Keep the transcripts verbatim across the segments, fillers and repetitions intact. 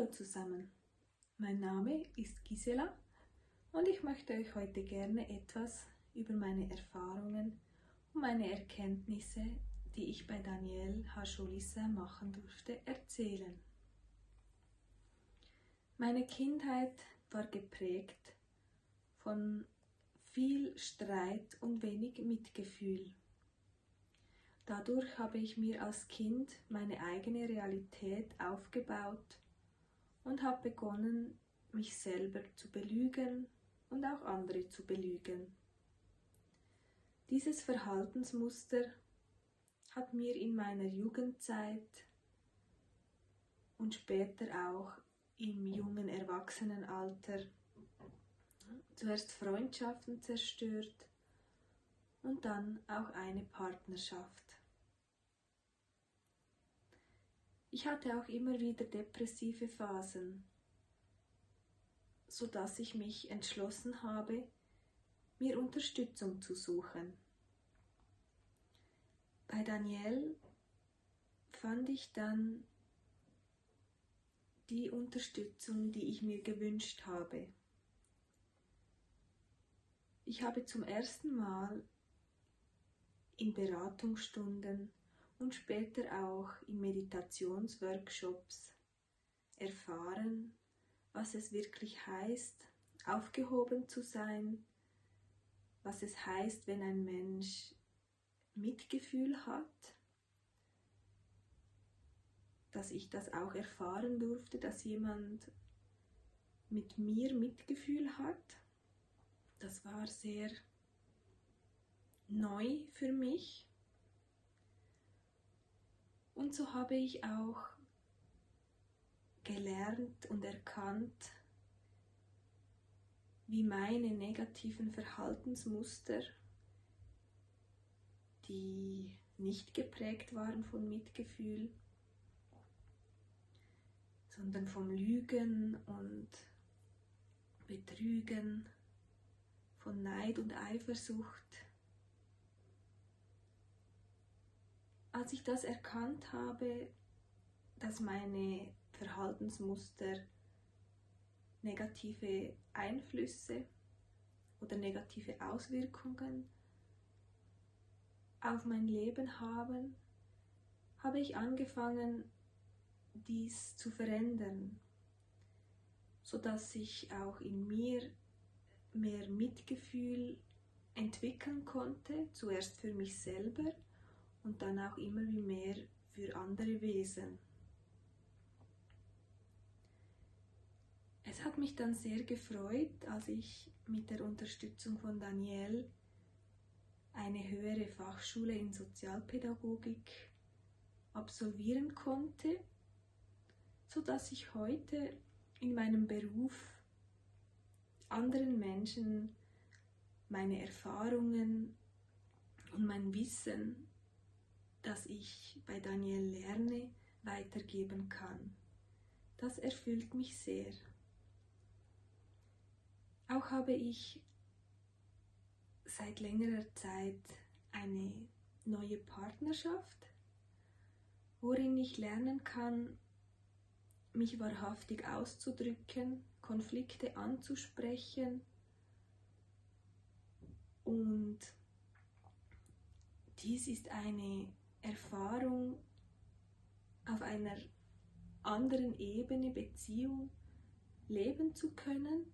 zusammen, mein Name ist Gisela und ich möchte euch heute gerne etwas über meine Erfahrungen und meine Erkenntnisse, die ich bei Daniel Hasholissa machen durfte, erzählen. Meine Kindheit war geprägt von viel Streit und wenig Mitgefühl. Dadurch habe ich mir als Kind meine eigene Realität aufgebaut und habe begonnen, mich selber zu belügen und auch andere zu belügen. Dieses Verhaltensmuster hat mir in meiner Jugendzeit und später auch im jungen Erwachsenenalter zuerst Freundschaften zerstört und dann auch eine Partnerschaft. Ich hatte auch immer wieder depressive Phasen, sodass ich mich entschlossen habe, mir Unterstützung zu suchen. Bei Daniel fand ich dann die Unterstützung, die ich mir gewünscht habe. Ich habe zum ersten Mal in Beratungsstunden und später auch in Meditationsworkshops erfahren, was es wirklich heißt, aufgehoben zu sein, was es heißt, wenn ein Mensch Mitgefühl hat, dass ich das auch erfahren durfte, dass jemand mit mir Mitgefühl hat. Das war sehr neu für mich. Und so habe ich auch gelernt und erkannt, wie meine negativen Verhaltensmuster, die nicht geprägt waren von Mitgefühl, sondern vom Lügen und Betrügen, von Neid und Eifersucht. Als ich das erkannt habe, dass meine Verhaltensmuster negative Einflüsse oder negative Auswirkungen auf mein Leben haben, habe ich angefangen, dies zu verändern, sodass ich auch in mir mehr Mitgefühl entwickeln konnte, zuerst für mich selber und dann auch immer wie mehr für andere Wesen. Es hat mich dann sehr gefreut, als ich mit der Unterstützung von Daniel eine höhere Fachschule in Sozialpädagogik absolvieren konnte, sodass ich heute in meinem Beruf anderen Menschen meine Erfahrungen und mein Wissen, das ich bei Daniel lerne, weitergeben kann. Das erfüllt mich sehr. Auch habe ich seit längerer Zeit eine neue Partnerschaft, worin ich lernen kann, mich wahrhaftig auszudrücken, Konflikte anzusprechen und dies ist eine Erfahrung auf einer anderen Ebene, Beziehung leben zu können,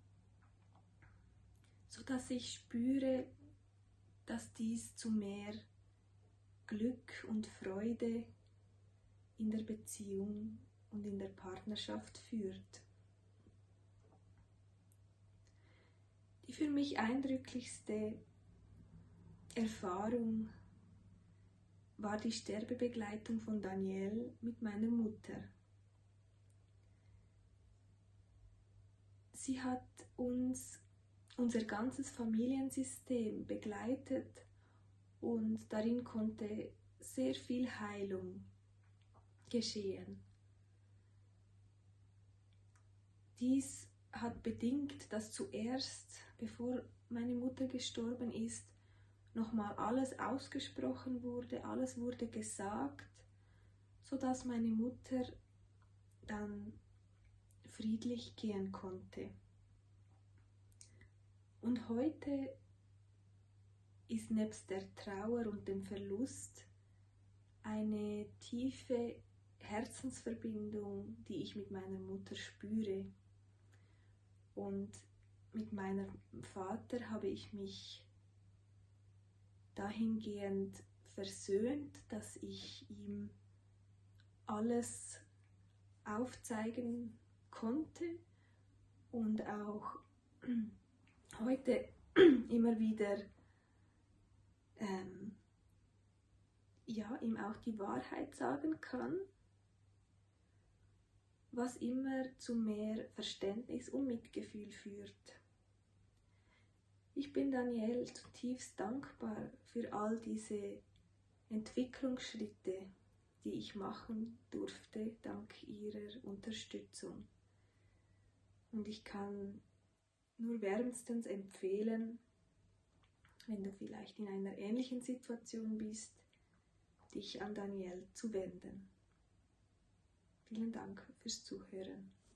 sodass ich spüre, dass dies zu mehr Glück und Freude in der Beziehung und in der Partnerschaft führt. Die für mich eindrücklichste Erfahrung war die Sterbebegleitung von Daniel mit meiner Mutter. Sie hat uns unser ganzes Familiensystem begleitet und darin konnte sehr viel Heilung geschehen. Dies hat bedingt, dass zuerst, bevor meine Mutter gestorben ist, nochmal alles ausgesprochen wurde, alles wurde gesagt, sodass meine Mutter dann friedlich gehen konnte. Und heute ist nebst der Trauer und dem Verlust eine tiefe Herzensverbindung, die ich mit meiner Mutter spüre. Und mit meinem Vater habe ich mich dahingehend versöhnt, dass ich ihm alles aufzeigen konnte und auch heute immer wieder ähm, ja, ihm auch die Wahrheit sagen kann, was immer zu mehr Verständnis und Mitgefühl führt. Ich bin Danielle zutiefst dankbar für all diese Entwicklungsschritte, die ich machen durfte, dank ihrer Unterstützung. Und ich kann nur wärmstens empfehlen, wenn du vielleicht in einer ähnlichen Situation bist, dich an Danielle zu wenden. Vielen Dank fürs Zuhören.